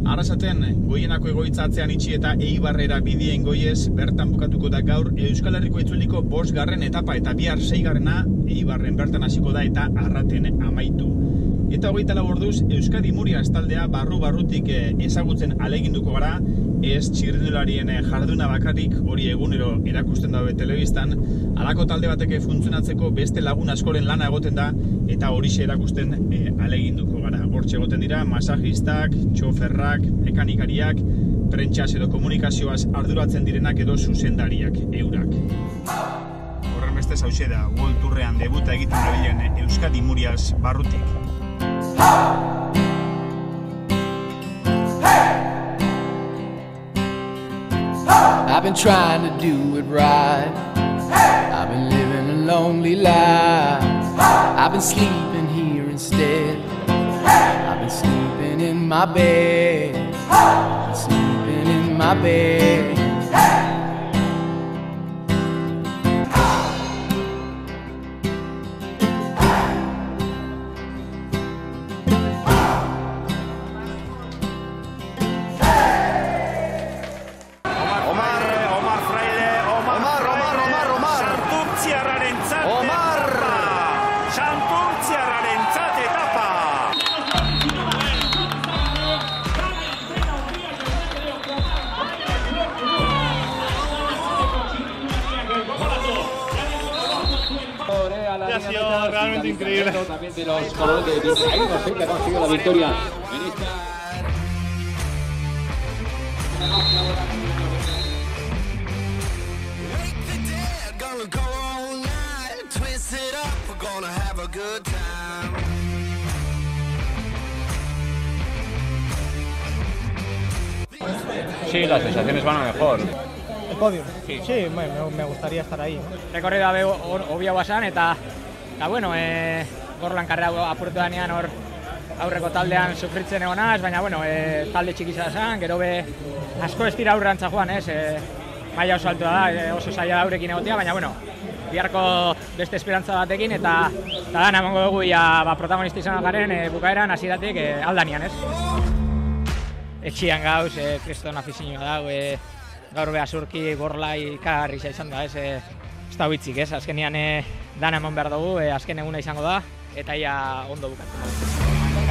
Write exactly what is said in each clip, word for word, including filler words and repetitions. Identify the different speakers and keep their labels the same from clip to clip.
Speaker 1: Arrasaten, Goienako egoitza atzean itxi eta Eibarrera bidien goiez, bertan bukatuko da gaur Euskal Herriko itzuliko bosgarren etapa eta bihar seigarrena Eibarren bertan hasiko da eta Arraten amaitu. Eta hogeita lau orduz, Euskadi Murias taldea barru-barrutik ezagutzen aleginduko gara, ez txirrindularien jarduna bakarrik, hori egunero erakusten dabe telebistan, halako talde bateke funtzionatzeko beste lagun askoren lana egoten da, eta horixe erakusten e, aleginduko gara. Hortxe egoten dira, masajistak, txoferrak, mekanikariak, prentxas edo komunikazioaz arduratzen direnak edo zuzendariak, eurak. Horren beste hauxe da, World Tourrean debuta egiten dabilen Euskadi Murias barrutik.
Speaker 2: I've been trying to do it right. I've been living a lonely life. I've been sleeping here instead. I've been sleeping in my bed. I've been sleeping in my bed.
Speaker 1: Realmente increíble.
Speaker 3: También de los colores de Vizcaíno, que ha conseguido la victoria en esta.
Speaker 4: Sí, las sensaciones van a mejor.
Speaker 5: El podio.
Speaker 4: Sí,
Speaker 5: sí me, me gustaría estar ahí, ¿no?
Speaker 6: Rekorrido abe obia guasan eta eta bueno, eh gorlan karrera apurtu danean hor aurreko taldean sufritzen egonaz, baina bueno, eh talde txikia izan, gero be asko ez dira aurrantza joan, ez? Eh maila oso altua da, eh, oso zaila da aurekin egotea, baina bueno, biharko beste esperantza batekin eta eta dana emango dugu ja ba protagonista izan garen eh bukaeran hasieratik eh aldanian, ez? Etxian gauz, eh kriston afizioa dago, eh gaur beha zurki gorlai karrisa izan da, ez, e, ez da bitzik, ez, azkenean e, dana eman behar dugu, e, azken eguna izango da, eta ia ondo bukatzen.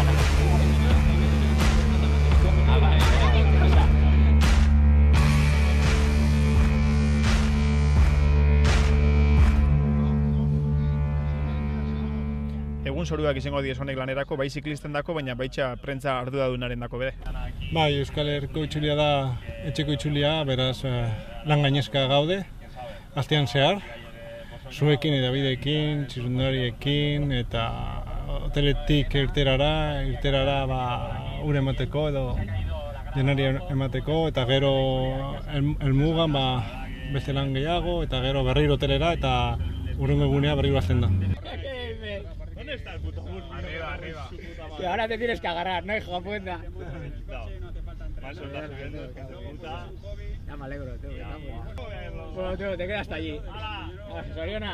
Speaker 1: Egun zoruak izango diez honek lanerako, bai ziklisten dako, baina baitxa prentza arduradunaren dako bere.
Speaker 7: Bai, Euskal Herriko itzulia da etxeko itzulia, beraz lan gainezka gaude, astean zehar, zuekin eta bideekin, txirrundariekin eta hoteletik irterara, irterara ba, ure emateko edo jenari emateko eta gero helmugan ba, beste lan gehiago eta gero berriro hotelera eta urrengo egunea berriro hasten da.
Speaker 6: ¿Dónde está el puto bus? Arriba, arriba. Que ahora te tienes que agarrar, ¿no, hijo de puta? Ya me alegro, tío. Bueno, tío, te quedas hasta allí. Soriona.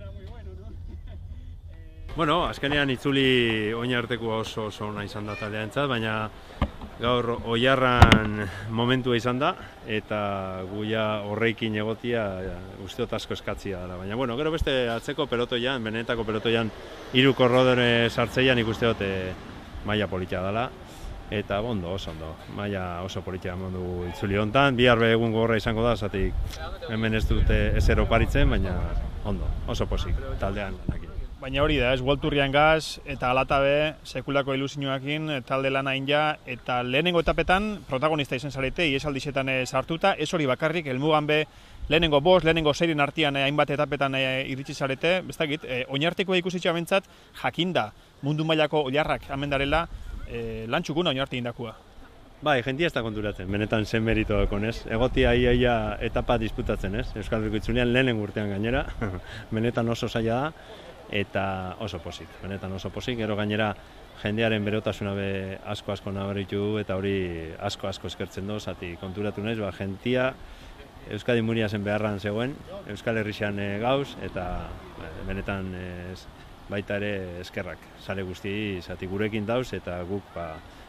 Speaker 8: Bueno, azkenean itzuli oinarteko oso oso ona izan da taldearentzat, baina gaur oiarran momentua izan da eta guia horreikin egotia usteot asko eskatzia dela. Baina bueno, gero beste atzeko pelotoian, benetako pelotoian hiru korrodore sartzeian ikusteot maila politia dela. Eta ondo, oso ondo, maila oso politia eman du itzuli hontan, bihar egun gogorra izango da, zatik hemen ez dute ezer oparitzen, baina ondo, oso pozik, taldean lanekin.
Speaker 1: Baina hori da, ez, World Tourrean gaz eta alatabe sekulako ilusioakin talde lana inja eta lehenengo etapetan protagonista izan zarete, iesaldixetan sartuta, ez hori bakarrik, helmugan be lehenengo bost, lehenengo seirien artean hainbat etapetan iritsi zarete, bestakit, oinartekoa ikusitxea bentsat jakinda mundu mailako oiarrak amendarela lan txukuna oinarte indakua.
Speaker 8: Bai, jentia ez da konturatzen, benetan zen merito dakonez. Egotia iaia etapa disputatzen, ez? Euskal Herriko itzulian lehenengo urtean gainera, benetan oso zaila da, eta oso pozik, benetan oso pozik, gero gainera jendearen berotasuna be asko asko nabaritu du eta hori asko asko eskertzen du, zati konturatu naiz, ba jentia Euskadi Muriasen beharran zegoen, Euskal Herrixan e, gauz eta e, benetan e, baita ere eskerrak, sare guzti zati gurekin dauz eta guk ba,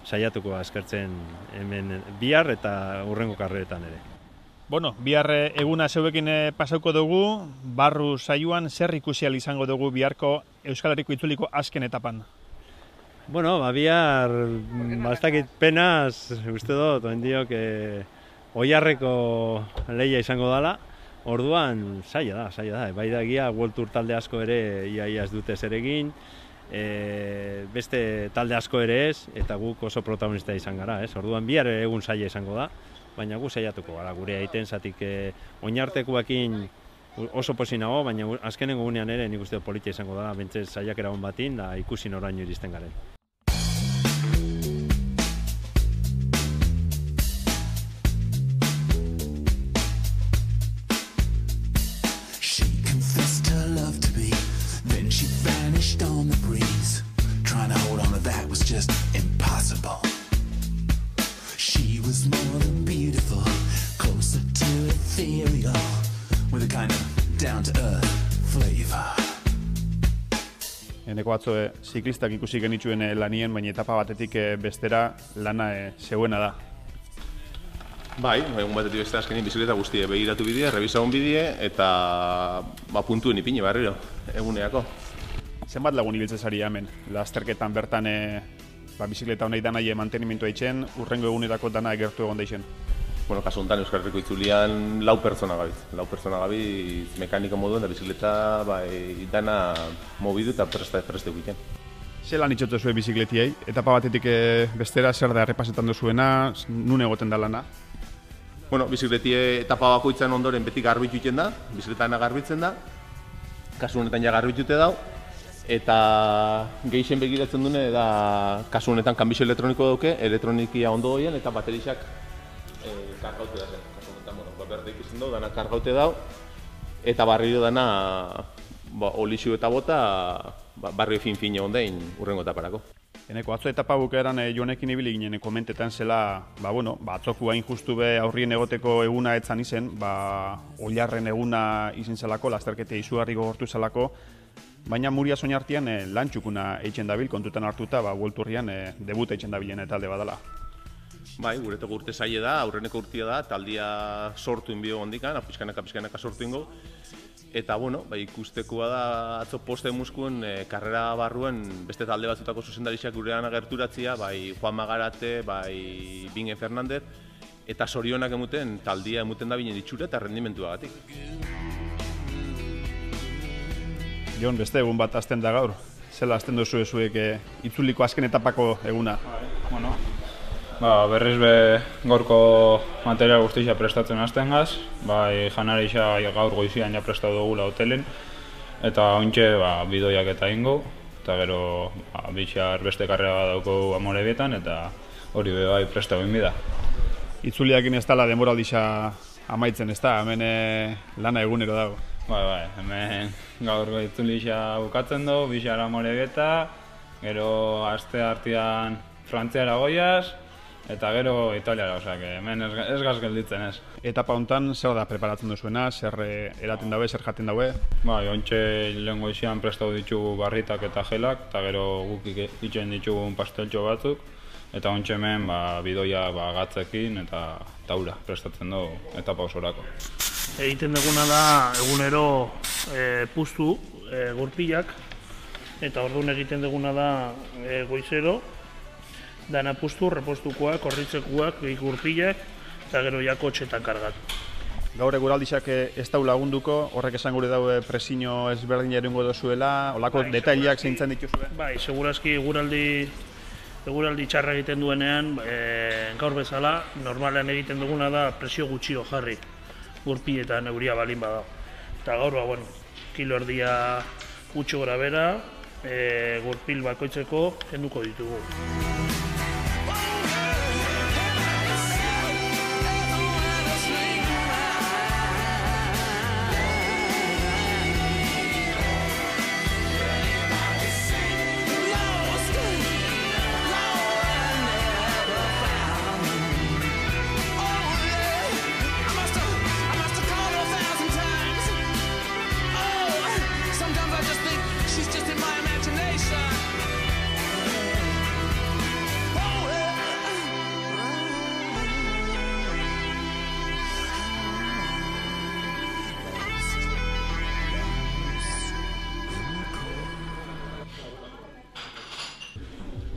Speaker 8: saiatuko eskertzen hemen bihar eta hurrengo karreretan ere.
Speaker 1: Bueno, bihar eguna zeuekin pasauko dugu, barru saioan zer ikusi ahal izango dugu biharko Euskal Herriko itzuliko azken etapan?
Speaker 8: Bueno, ba, bihar, bastakit penaz, uste dut, oen diok, e, Oiarreko lehia izango dela, orduan, saia da, saia da, bai da egia, World Tour talde asko ere, iaia ez dute zer egin, e, beste talde asko ere ez, eta guk oso protagonista izan gara, ez? Orduan, bihar egun saia izango da, baina gu saiatuko gara, gure egiten, zatik e, oinartekoekin oso posi nago, baina azkenengo gunean ere nik uste politia izango da, bentsez saiakera hon batin, da ikusi noraino iristen garen.
Speaker 2: On the breeze, trying to hold on to that was just impossible. She was more than beautiful, closer to ethereal, with a kind of down-to-earth flavor.
Speaker 1: Eneko atzo, ziklistak ikusi genituen lanien, baina etapa batetik bestera lana zeuena da.
Speaker 4: Bai, egun batetik bestera azkenin bizikleta guztie begiratu bidea, rebisagun bidea, eta ba, puntuen ipini barriro, eguneako.
Speaker 1: Zenbat lagun ibiltzen zari hemen, lasterketan bertan e, ba, bizikleta honei danai mantenimentua itxen, urrengo egunerako dana egertu egon daixen?
Speaker 4: Bueno, kasu honetan Euskal Herriko itzulian lau pertsona gabiz. Lau pertsona gabiz mekaniko moduen da bizikleta bai, dana mobidu eta presta preste egiten.
Speaker 1: Zelan itxotu zuen bizikletiei? Etapa batetik e, bestera zer da errepasetan duzuena, nun egoten da lana?
Speaker 4: Bueno, bizikletie etapa bakoitzan ondoren beti garbitu egiten da, bizikletana garbitzen da, kasu honetan ja garbitute dau, eta gehixen begiratzen dune da kasu honetan kanbixo elektroniko dauke, elektronikia ondo goien eta baterixak e, kargaute da zen. Kasu honetan, bueno, ba, berde ikusten dau, dana kargaute dau, eta barrio dana ba, olixu eta bota ba, barrio fin-fin egon dain urrengo etaparako.
Speaker 1: Eneko, atzo etapa bukaeran e, jonekin ibili ginen komentetan zela, ba, bueno, ba, atzoku hain justu be aurrien egoteko eguna etzan izen, ba, Oiarren eguna izen zelako, lasterkete izugarri gogortu zelako, baina Muria Soñartian e, lan txukuna eitzen dabil, kontutan hartuta, ba, World Tourrian e, debuta eitzen dabilen talde badala.
Speaker 4: Bai, gureteko urte zaile da, aurreneko urtia da, taldia sortu inbio gondikan, apizkanaka, apizkanaka sortu ingo. Eta, bueno, bai, ikustekoa da atzo poste muskuen e, karrera barruen beste talde batzutako zuzendarixak gurean agerturatzia, bai Juan Magarate, bai Binge Fernandez, eta sorionak emuten taldia emuten da binen itxura eta rendimentuagatik.
Speaker 1: Jon, beste egun bat azten da gaur, zela azten duzu ezuek e, itzuliko azken etapako eguna?
Speaker 9: Bueno, ba, berriz be gaurko material guztia prestatzen hasten gaz, bai janarixa gaur goizian ja prestatu dugula hotelen, eta ointxe ba, bidoiak eta ingo, eta gero ba, bitxar beste karrera dauko Amorebietan, eta hori be bai prestatu inbida.
Speaker 1: Itzuliakin ez dela denboraldixa amaitzen ez da, hemen e, lana egunero dago.
Speaker 9: Bai, bai, hemen gaur itzulixa bukatzen du, bitxar Amorebieta, gero aste artean Frantziara goiaz, eta gero Italiara, osea, hemen ez, ez gaz gelditzen ez. Etapa
Speaker 1: hontan zer da preparatzen duzuena, zer eraten daue, zer jaten daue?
Speaker 9: Bai, ontxe lehen goizian prestatu ditugu barritak eta gelak, eta gero guk itxen ditugun pasteltxo batzuk, eta ontxe hemen ba, bidoia ba, gatzekin eta taura prestatzen du etapa osorako.
Speaker 10: Egiten duguna da egunero e, puztu e, gurpilak, eta orduan egiten duguna da e, goizero, dana puztu, repostukoak, korritzekuak, gurpilak, eta gero ja kotxetan kargatu.
Speaker 1: Gaur eguraldixak ez dau lagunduko, horrek esan gure daue presino ezberdin eringo dozuela, olako bai, detailiak zeintzen dituzue?
Speaker 10: Bai, segurazki eguraldi, eguraldi txarra egiten duenean, e, gaur bezala, normalean egiten duguna da presio gutxio jarri, gurpiletan euria balin bada. Eta gaur, ba, bueno, kilo erdia gutxo gora bera, e, gurpil bakoitzeko kenduko ditugu.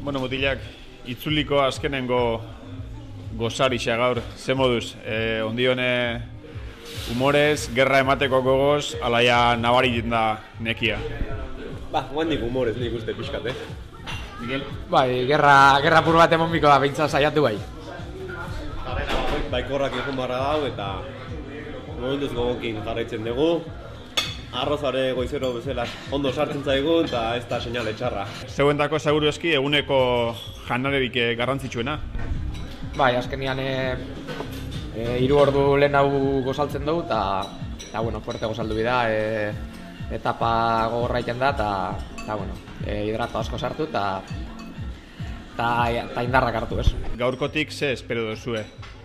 Speaker 1: Bueno, mutilak, itzuliko azkenengo gozarixa gaur, ze moduz? E, ondione humorez, gerra emateko gogoz, alaia nabariten da nekia.
Speaker 11: Ba, guandik humorez nik uste pixkat, eh?
Speaker 1: Miguel?
Speaker 6: Bai, gerra, gerra pur bat emon biko da, behintzat saiatu bai.
Speaker 11: Jarrera baikorrak egon barra dau eta momentuz gogokin jarraitzen dugu. Arrozare goizero bezala ondo sartzen zaigu eta ez da seinale txarra.
Speaker 1: Zeuentako seguru eski eguneko janarerik garrantzitsuena?
Speaker 6: Bai, azkenian e, e, hiru ordu lehen hau gozaltzen dugu eta eta bueno, fuerte gozaldu bida, e, etapa gogorra iten da eta eta bueno, e, hidrato asko sartu eta eta indarrak hartu, ez?
Speaker 1: Gaurkotik ze espero duzue?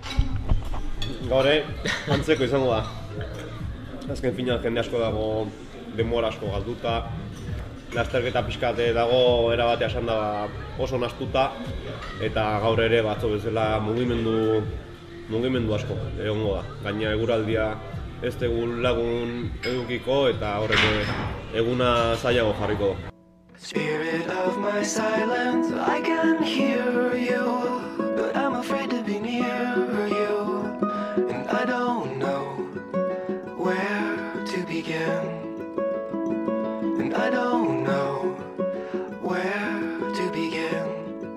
Speaker 11: Gaur, antzeko izango da. Azken finean jende asko dago denbora asko galduta. Lasterketa pixkate dago erabatea esan da oso nastuta eta gaur ere batzo bezala mugimendu mugimendu asko egongo da. Gaina eguraldia ez dugu lagun edukiko eta horrek eguna zailago jarriko da.
Speaker 2: Spirit of my silence, I can hear you, but I'm afraid to be near you, and I don't know where to begin, and I don't know where to begin.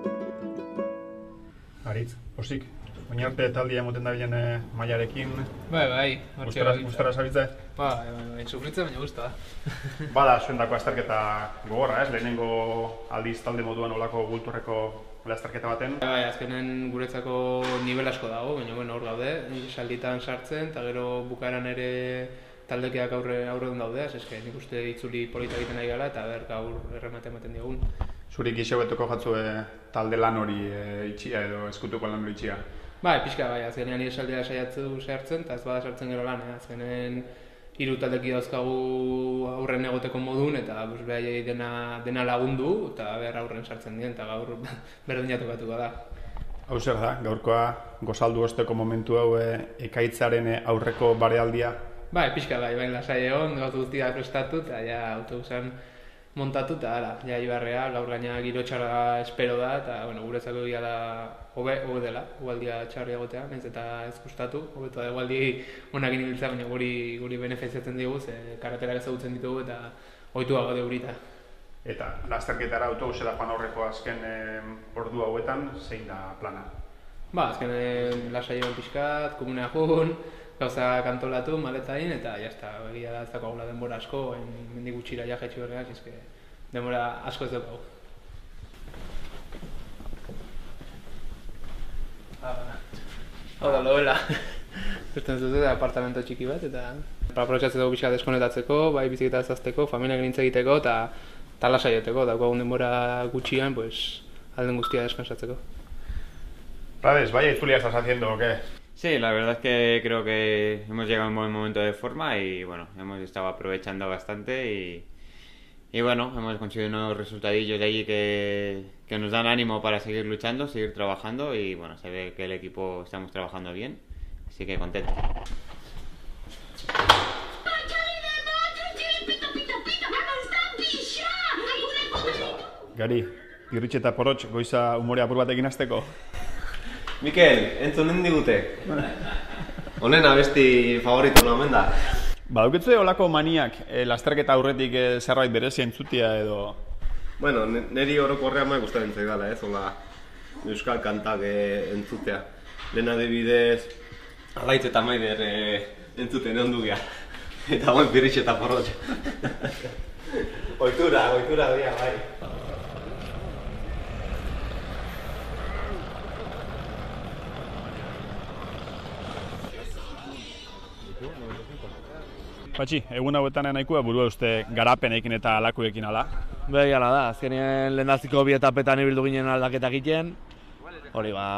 Speaker 1: Aritz, posik, oinarte taldia emoten da bilen eh, mailarekin.
Speaker 12: Bai, bai.
Speaker 1: Gustora zabitza?
Speaker 12: Bai, bai, bai, sufritzen baina guztua.
Speaker 1: Bada, zuendako azterketa gogorra, ez? Lehenengo aldiz talde moduan olako gulturreko azterketa baten.
Speaker 12: Bai, azkenen guretzako nivel asko dago, baina bueno, hor gaude, salditan sartzen, eta gero bukaeran ere taldekeak aurre aurredun daude, eske nik uste itzuli polita egiten ari gala eta ber gaur erremate ematen diogun.
Speaker 1: Zuri gixo betuko jatzue talde lan hori e, itxia edo eskutuko lan hori itxia?
Speaker 12: Bai, pixka bai, azkenean nire saldia saiatzu sartzen, eta ez bada sartzen gero lan, eh? Azkenen hiru taldeki dauzkagu aurren egoteko modun, eta pues, behaiei dena, dena lagundu, eta behar aurren sartzen dien, eta gaur berdina tokatuko da.
Speaker 1: Hau zer da, gaurkoa gozaldu osteko momentu hau e, ekaitzaren aurreko barealdia?
Speaker 12: Bai, pixka bai, bai, lasai egon, gauz guztia prestatu, eta ja autobusan montatu, eta ara, ja ibarrea, gaur gaina giro txarra espero da, eta bueno, guretzako egia da hobe, hobe dela, ugaldia txarri egotea, nahiz eta ez gustatu, hobetu da ugaldi onakin ibiltzea, baina guri, guri benefiziatzen digu, ze karaterak ezagutzen ditugu eta ohitua gaude gurita.
Speaker 1: Eta lasterketara autobusera joan aurreko azken eh, ordu hauetan, zein da plana?
Speaker 12: Ba, azken eh, lasai egon pixkat, komunea jun, gauza kantolatu, maletain, eta jazta, egia da ez dago agula denbora asko, mendik gutxira ja jaitsi berreaz, eske denbora asko ez dugu. Hau da, loela. Zertzen zute da apartamento txiki bat, eta aprobetxatzen dugu pixka deskonetatzeko, bai biziketa ezazteko, familiak nintz egiteko, eta eta lasaioteko, daukagun denbora gutxian, pues, alden guztia deskansatzeko.
Speaker 1: Prades, vaya itzulia estás haciendo, ¿o qué?
Speaker 13: Sí, la verdad es que creo que hemos llegado a un buen momento de forma y bueno, hemos estado aprovechando bastante y, y bueno, hemos conseguido unos resultadillos de allí que, que nos dan ánimo para seguir luchando, seguir trabajando y bueno, se ve que el equipo estamos trabajando bien, así que contento.
Speaker 1: Gari, irritxe eta porotx, goiza umore apur batekin hasteko?
Speaker 11: Mikel, entzunen digute. Honen abesti favorito nomen da.
Speaker 1: Baduketze olako maniak, eh, lasterketa aurretik eh, zerbait berezia entzutia edo...
Speaker 11: Bueno, niri orokorrean mai gustatzen zaidala, ez, hola euskal kantak eh, entzutea. Lehen adibidez, Alaitz eta Maider eh, entzuten ondu gea. Eta guen pirritxe eta porrotx. Oitura, oitura dia, bai.
Speaker 1: Patxi, egun hauetan nahikoa burua uste garapenekin eta alakuekin ala?
Speaker 14: Bai, ala da, azkenean lehendaziko bi etapetan ibildu ginen aldaketa egiten. Hori ba,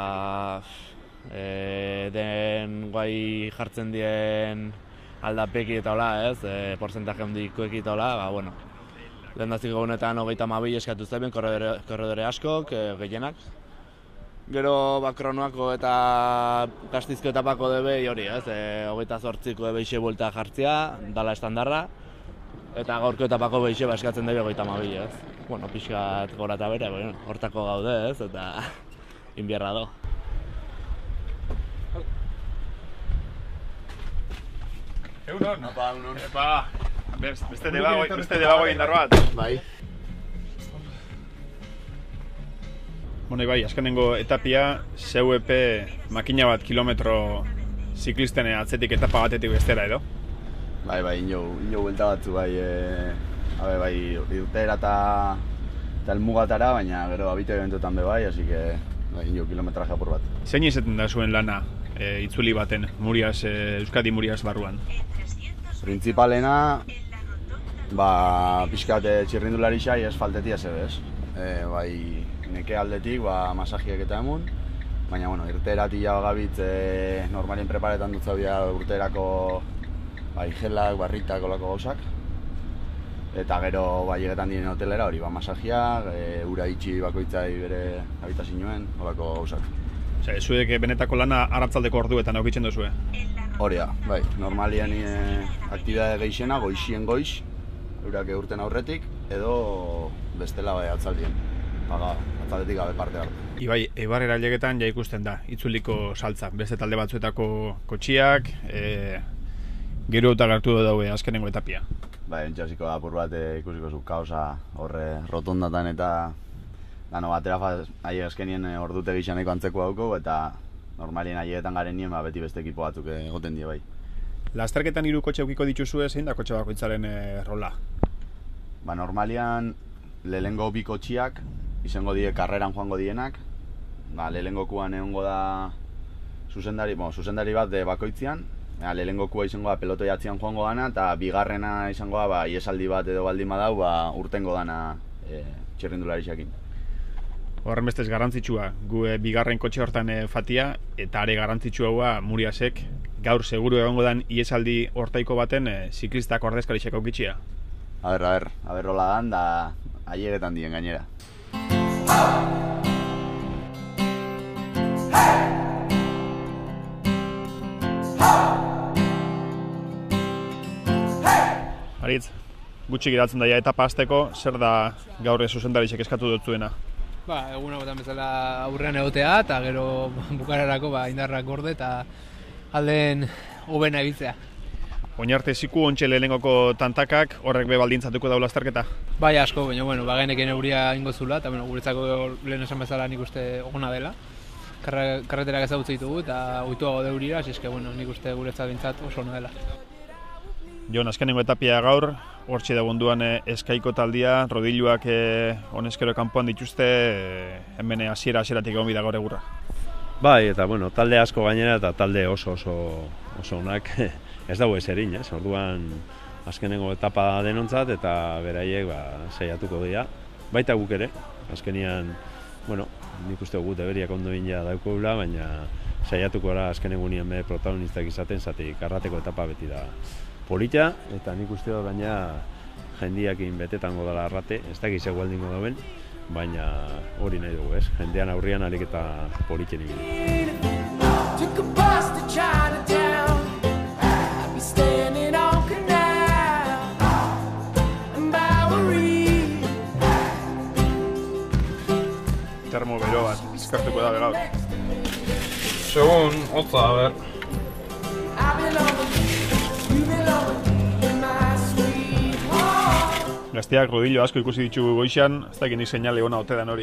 Speaker 14: e, den guai jartzen dien aldapeki eta hola, ez, e, porzentaje handikoek eta hola, ba, bueno. Lehendaziko egunetan hogeita hamabi eskatu zeben, korredore, korredore askok, e, gehienak. Gero ba, kronoako eta Gastizko etapako debei hori, ez, e, hogeita zortziko ebeixe buelta jartzea, dala estandarra. Eta gaurko etapako behixe baskatzen dugu hogeita hamabi, ez? Bueno, pixkat gora eta bere, bueno, hortako gaude, ez? Eta inbierra do.
Speaker 1: Egunon? Apa, egunon. Epa, beste debago, beste debago indar bat.
Speaker 15: Bai.
Speaker 1: Bueno, bai, azkenengo etapia, C U E P makina bat kilometro ziklisten atzetik etapa batetik bestera edo?
Speaker 15: Bai, bai, ino, ino buelta batzu, bai, e, abe, bai, irteera eta eta elmugatara, baina gero abite eventuetan be bai, así que, bai, ino kilometraje apur bat.
Speaker 1: Zein izaten da zuen lana, e, itzuli baten, Murias, e, Euskadi Murias barruan?
Speaker 15: Principalena, ba, pixkat txirrindulari xai esfaltetia zebez. E, bai, neke aldetik, ba, masajiek eta emun, baina, bueno, irteeratik ja gabitz e, normalien preparetan dut zaubia urteerako bai, gelak, barritak, olako gauzak. Eta gero bai egetan diren hotelera hori, ba, masajiak, e, ura itxi bakoitzai bere habitazioen, olako gauzak.
Speaker 1: Osea, zuek benetako lana arratzaldeko orduetan aukitzen duzue?
Speaker 15: Hori da, bai, normalien e, aktibidade geixena, goixien goix, eurak urten aurretik, edo bestela bai atzaldien, paga, atzaldetik gabe parte hartu.
Speaker 1: Ibai, Eibarrera ailegetan ja ikusten da, itzuliko saltza, beste talde batzuetako kotxiak, e, gero eta hartu daude azkenengo etapia.
Speaker 15: Bai, entxasiko da apur bat e, ikusiko zu kaosa horre rotondatan eta dano batera aile azkenien e, ordute gixaneko antzeko dauko eta normalien ailegetan garen nien ba, beti beste ekipo batzuk egoten die bai.
Speaker 1: Lasterketan hiru kotxe aukiko dituzue, zein da kotxe bakoitzaren e, rola?
Speaker 15: Ba, normalian lehengo bi kotxiak izango die karreran joango dienak. Ba, lehengokuan egongo da zuzendari, bueno, zuzendari bat de bakoitzean. Ja, lehengokua izango da pelotoi atzian joango dana, eta bigarrena izango da ba, iesaldi bat edo baldin badau ba, urtengo dana e, txirrindularixekin.
Speaker 1: Horren bestez garrantzitsua, gu e, bigarren kotxe hortan e, fatia, eta are garrantzitsua hua Muriasek gaur seguru egongo dan iesaldi hortaiko baten e, ziklistak ordezkarixek aukitxia.
Speaker 15: A ber, a ber, a ber rola dan, da aiegetan dien gainera.
Speaker 1: Aritz, gutxi geratzen daia etapa hasteko, zer da gaur zuzendarisek eskatu dutzuena?
Speaker 12: Ba, egun hauetan bezala aurrean egotea, eta gero bukararako ba, indarrak gorde eta aldeen hobena ibiltzea.
Speaker 1: Oinarte ziku ontxe lehenengoko tantakak, horrek be baldintzatuko daula azterketa?
Speaker 12: Bai asko, baina bueno, bageneken euria ingo zula, eta bueno, guretzako lehen esan bezala nik uste ogona dela. Karreterak ezagutze ditugu eta oituago deurira, eske bueno, nik uste guretzat bintzat oso ona dela.
Speaker 1: Jon, azkenengo etapia gaur, hortxe da gonduan eskaiko taldia, rodiluak honezkero kanpoan dituzte, hemen hasiera hasieratik egon bida gaur egurra.
Speaker 8: Bai, eta bueno, talde asko gainera eta talde oso oso oso onak ez dago ezerin, ez? Orduan azkenengo etapa denontzat eta beraiek ba, saiatuko dira. Baita guk ere, azkenian, bueno, nik uste guk deberiak ondo ja daukogula, baina saiatuko gara azkenengo nien be protagonistak izaten, zatik arrateko etapa beti da polita, eta nik uste dut baina jendiakin betetango dela arrate, ez dakiz egualdingo dauen, baina hori nahi dugu, ez? Jendean aurrian alik eta politen ibili.
Speaker 1: Termo bero bat, eskartuko da begaur.
Speaker 9: Segun, hotza, a ber.
Speaker 1: Gazteak rodillo asko ikusi ditugu goixan, ez dakit nik seinale ona ote dan hori.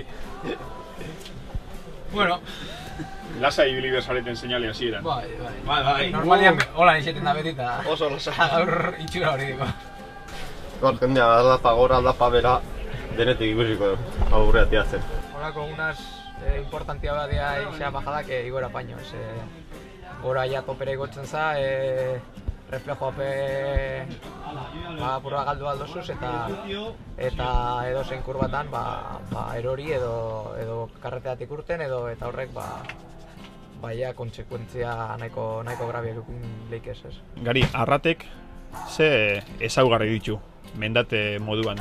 Speaker 12: Bueno.
Speaker 1: Lasa ibili bezareten seinale hasieran.
Speaker 12: Bai, bai, bai, bai. Normalian hola nixeten da beti eta
Speaker 11: oso lasa.
Speaker 12: Gaur itxura hori diko.
Speaker 11: Gaur jendea aldapa gora, aldapa bera, denetik ikusiko aurre atiatzen.
Speaker 12: Horako unas eh, importantia bat dira isa bajadak eh, igora paños. Eh, gora ja topera igotzen za, eh, reflejo ape ba, purra galdu aldosuz eta eta edo zein kurbatan ba, ba, erori edo, edo karreteatik urten edo eta horrek ba, baia kontsekuentzia nahiko, nahiko grabiak leik ez ez.
Speaker 1: Gari, arratek ze ezaugarri ditu, mendate moduan?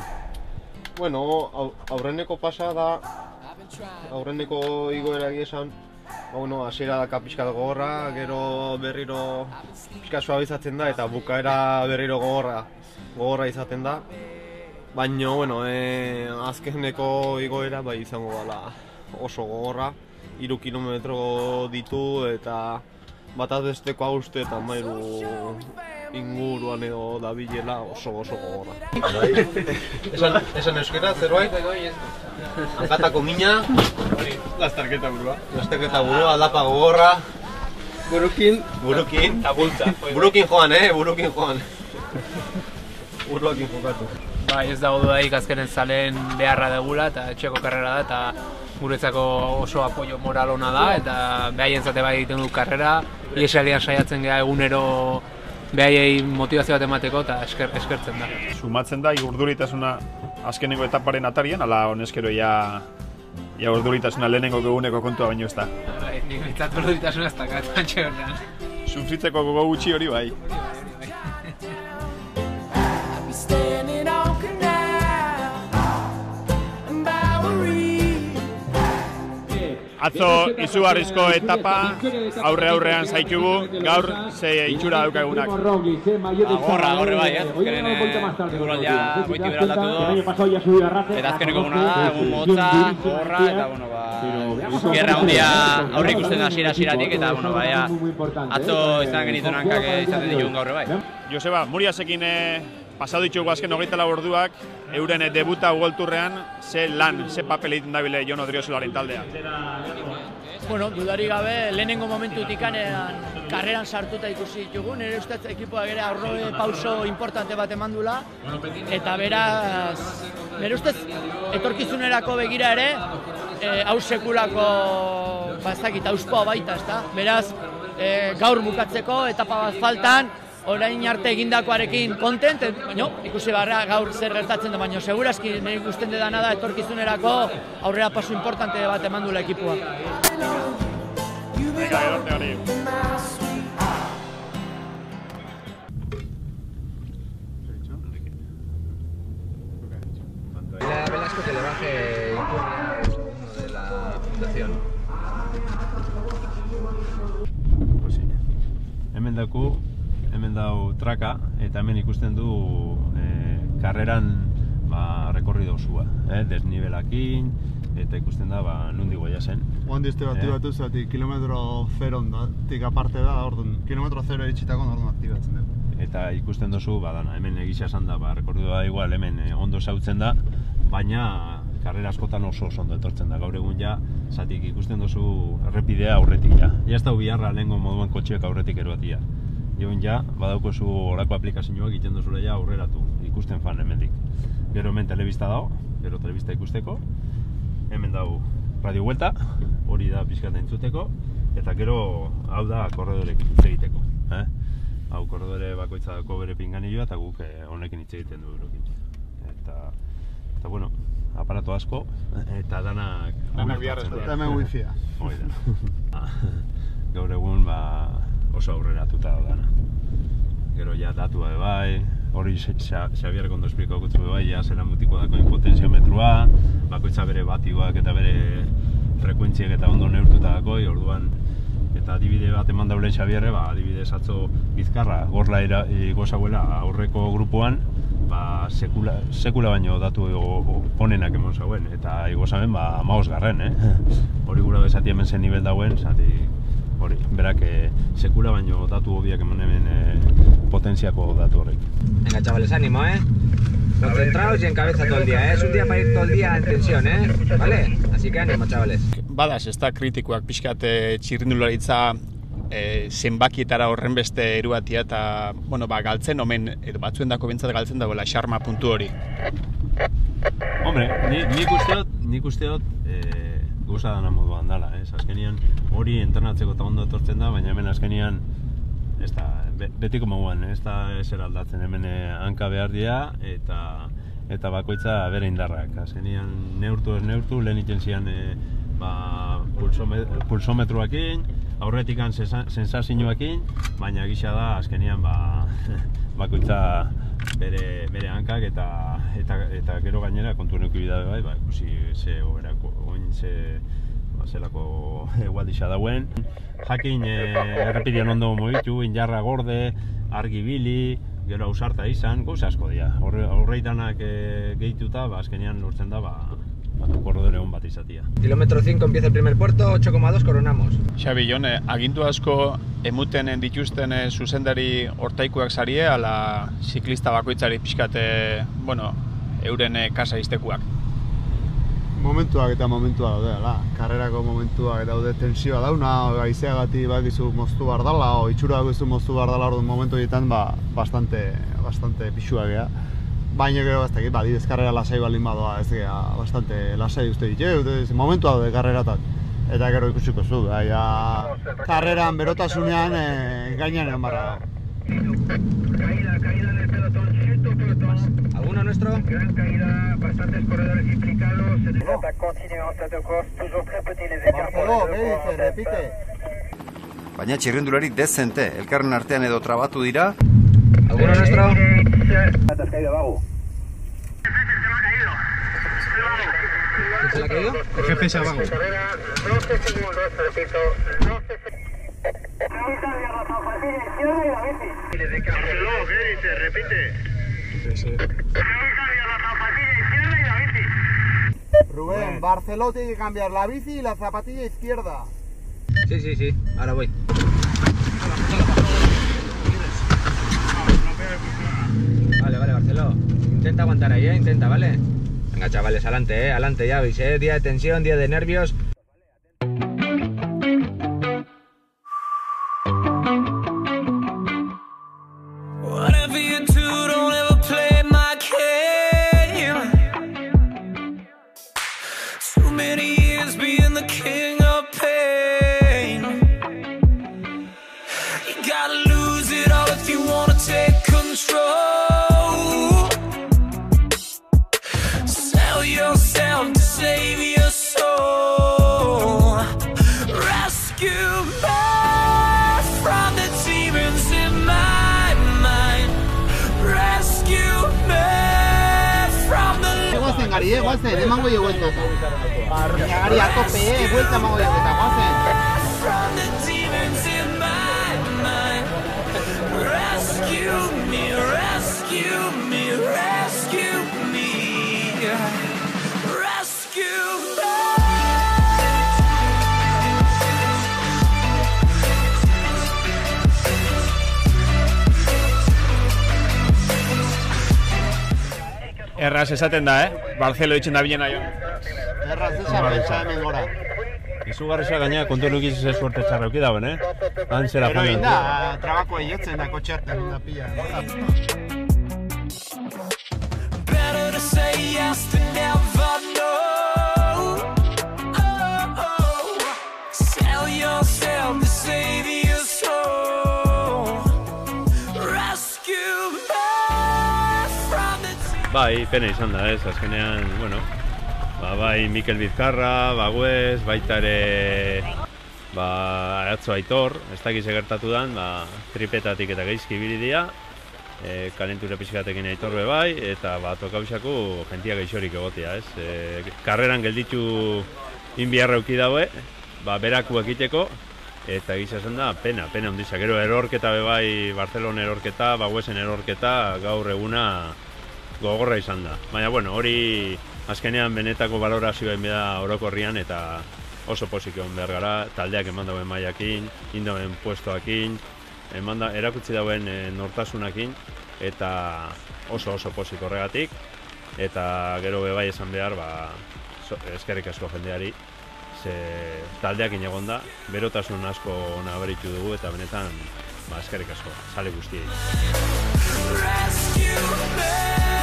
Speaker 11: Bueno, aurreneko pasa da, aurreneko igoera esan, Bueno, hasiera daka pixkat gogorra, gero berriro pixkat suabizatzen da eta bukaera berriro gogorra gogorra izaten da. Baina, bueno, e, azkeneko igoera bai izango dela oso gogorra. Hiru kilometro ditu eta bataz besteko hauste eta mairu inguruan edo dabilela oso oso gogorra. Esan, esan euskera, zerbait? Hankatako mina,
Speaker 1: Lasterketa burua.
Speaker 11: lasterketa burua, aldapa gogorra.
Speaker 1: Burukin.
Speaker 11: Burukin.
Speaker 1: Eta bultza.
Speaker 11: Burukin joan, eh? Burukin joan. Buruakin jokatu.
Speaker 12: Bai, ez dago dudaik azkenen zaleen beharra degula eta etxeko karrera da eta guretzako oso apoio moral ona da eta behaientzat bai egiten du karrera, ihesaldian saiatzen gara egunero behaiei motivazio bat emateko eta esker, eskertzen da.
Speaker 16: Sumatzen da urduritasuna azkenengo etaparen atarian, ala honezkero ja, ja urduritasuna lehenengo eguneko kontua baino ez da.
Speaker 12: Bai, nik bintzat urduritasuna ez da, katantxe horrean.
Speaker 16: Sufritzeko gogo gutxi hori bai. Atzo izugarrizko etapa aurre aurrean zaitugu, gaur ze itxura daukagunak.
Speaker 17: Gorra, gorre bai, ez? Azkenen eguraldia goiti beraldatu du, eta azkeneko eguna da, egun motza, gorra, eta bueno, ba, gerra handia aurre ikusten da hasiera-hasieratik, eta bueno, ba, atzo izan genituen hankak izaten ditugun gaurre bai.
Speaker 16: Joseba, Muriasekin pasatu ditugu azken hogeita lau orduak, euren debuta ugolturrean, ze lan, ze papel egiten dabile Jon Odriosolaren taldea.
Speaker 18: Bueno, dudari gabe, lehenengo momentutik kanean karreran sartuta ikusi ditugu, nire ustez ekipoak ere aurroe pauso importante bat eman dula, eta beraz, nire ustez etorkizunerako begira ere, hau sekulako, ba ez dakit, auspoa baita, ezta? Beraz, gaur bukatzeko, etapa bat faltan, orain arte egindakoarekin kontent, baina ikusi barra gaur zer gertatzen da, baina segurazki nire ikusten dudana da etorkizunerako aurrera paso importante bat eman duela ekipua.
Speaker 16: Venga, edorte hori.
Speaker 19: Dile a Velasco que le baje uno de la fundación.
Speaker 8: Pues sí. Hemen daku hemen dau traka, eta hemen ikusten du e, karreran ba, rekorrido osua, eh? Desnibelakin, eta ikusten da ba, nundi goia zen.
Speaker 20: Oandi este aktibatu zati, kilometro zero ondatik aparte da, orduan, kilometro zero eritxitako orduan aktibatzen dugu.
Speaker 8: Eta ikusten duzu, badana, hemen egisa esan da, ba, rekorrido da igual, hemen eh, ondo zautzen da, baina karrera askotan oso oso ondo etortzen da. Gaur egun ja, zatik ikusten duzu errepidea aurretik ja. Ja ez da biharra lehengo moduan kotxeak aurretik eroatia. Joan ja, badaukozu horako aplikazioak egiten duzula ja aurreratu, ikusten fan hemendik. Gero hemen telebista dago, gero telebista ikusteko, hemen dago radio vuelta, hori da pixkat entzuteko, eta gero hau da korredorek hitz egiteko. Eh? Hau korredore bakoitza dako bere pinganilloa eta guk honekin hitz egiten du eurokin. Eta, eta bueno, aparato asko, eta danak...
Speaker 20: Danak biharrezko. Eta hemen wifia.
Speaker 8: Hoi da. Gaur egun, ba... oso aurreratuta da dana. Gero ja datua de bai, hori Xabier kondo espliko gutzu de bai, ja zela mutiko dako impotenziometrua, bakoitza bere batioak eta bere frekuentziak eta ondo neurtuta dako, orduan eta adibide bat eman daulen Xabierre, ba, adibidez atzo Bizkarra gorla igozauela aurreko grupoan, ba, sekula, sekula baino datu onenak emon zauen, eta igozamen ba, hamabost garren, eh? Hori gura bezati hemen zen nivel dauen, zati hori, berak eh, sekula baino datu hobiak eman hemen eh, potentziako datu horrek.
Speaker 19: Venga, chavales, ánimo, eh. Concentraos y en cabeza todo el día, eh. Es un día para ir todo el día en tensión, eh. ¿Vale? Así que ánimo, chavales.
Speaker 1: Badaz, ez da kritikoak pixkat eh, txirrindularitza eh, zenbakietara horren beste eruatia eta bueno, ba, galtzen omen, edo batzuendako bintzat galtzen dagoela xarma puntu hori.
Speaker 8: Hombre, ni, nik usteot, nik usteot eh, gauza dana moduan dala, ez? Azkenian hori entrenatzeko eta ondo etortzen da, baina hemen azkenian ez da, betiko moduan, ez da ezer aldatzen, hemen eh, hanka behar dira eta eta bakoitza bere indarrak. Azkenian neurtu ez neurtu, lehen iten zian eh, ba, pulsometroakin, aurretikan sensazioakin, baina gisa da azkenian ba, bakoitza bere, bere hankak eta, eta, eta gero gainera kontu neuki bidabe bai, ba, ikusi ze oberako, oin ze zelako egualdisa dauen. Jakin errepidean ondo mugitu, injarra gorde, argi bili, gero ausarta izan, gauza asko dira. Horreitanak gehituta, azkenean lortzen da, korredore hon bat izatia.
Speaker 19: Kilómetro cinco empieza el primer puerto, ocho coma dos coronamos.
Speaker 16: Xabi, Jon, agindu asko emuten dituzten zuzendari hortaikuak zarie, ala ziklista bakoitzari pixkate, bueno, euren kasa iztekuak.
Speaker 20: Momentuak eta momentuak daude, ala. Karrerako momentuak daude tensioa dauna, haizeagatik bakizu moztu behar dela, o itxura bakizu moztu behar dela, orduan momentu horietan bastante, bastante pixua geha. Baina gero ez dakit, adibidez karrera lasai baldin badoa, ez geha, bastante lasai uste ditu, momentua daude karreratak. Eta gero ikusiko zu, karreran berotasunean gainean egon barra.
Speaker 19: Caída, caída del pelotón, siento pelotón. ¿Alguno nuestro? Gran caída, bastantes corredores implicados.
Speaker 20: Marcelo, ¿qué dice? Repite.
Speaker 21: Baina txirrindulari dezente, elkarren artean edo trabatu dira.
Speaker 19: ¿Alguno nuestro?
Speaker 21: Te has caído, Bagu.
Speaker 19: ¿Quién se le ha caído?
Speaker 21: El jefe se ha Bagu.
Speaker 19: doce segundos, repito, doce segundos.
Speaker 10: Marcelo, ¿qué dice? Repite.
Speaker 20: Rubén, Barceló tiene que cambiar la bici y la zapatilla izquierda.
Speaker 19: Sí, sí, sí, ahora voy. Vale, vale, Barceló. Intenta aguantar ahí, ¿eh? Intenta, ¿vale? Venga, chavales, adelante, ¿eh? Adelante, ya veis, ¿eh? Día de tensión, día de nervios.
Speaker 2: Whatever you do, don't ever play my game. Too many years being the king of pain. You gotta lose it all if you wanna take control. Sell yourself to save your soul. Rescue me from the demons in my mind. Rescue me from the...
Speaker 20: Guazen, Gari, eh, guazen, emango jo bueltata. Gari, a tope, eh, buelta emango jo buelta, guazen.
Speaker 2: From the demons in my mind. Rescue me, rescue me, rescue me. Rescue me.
Speaker 16: Erraz esaten da, eh? Barcelo ditzen da bilena jo.
Speaker 20: Erraz esan, betxa hemen gora.
Speaker 8: Izugarrizia gaina kontu nukiz ze suerte txarra euki dauen, eh? Han zera
Speaker 20: Pero inda, trabakoa iotzen da kotxerten da pila.
Speaker 2: Better to say yes to never know. Oh, oh. Sell yourself to save your soul. Rescue me from the...
Speaker 8: Bai, pena izan da, ez, azkenean, bueno, ba, bai Mikel Bizkarra, Baguez, baita ere, ba, Atzo Aitor, ez dakiz egertatu dan, ba, tripetatik eta geizki biridia, e, kalentura pixkatekin Aitorbe bai, eta ba, tokauxako jentia geixorik egotea, ez. E, karreran gelditu inbiarra euki daue, ba, beraku ekiteko, eta gisa zen da, pena, pena ondizak. Gero erorketa bebai, Barcelona erorketa, Baguezen erorketa, gaur eguna gogorra izan da. Baina, bueno, hori azkenean benetako balorazioa enbeda orokorrian eta oso pozik egon behar gara, taldeak eman dauen maiakin, indauen puestoakin, emanda, erakutsi dauen e, nortasunakin, eta oso oso pozik horregatik, eta gero bebai esan behar, ba, so, eskerrik asko jendeari, ze taldeakin egon da, berotasun asko nabaritu dugu, eta benetan, ba, eskerrik asko, sale guztiei.
Speaker 2: Rescue me.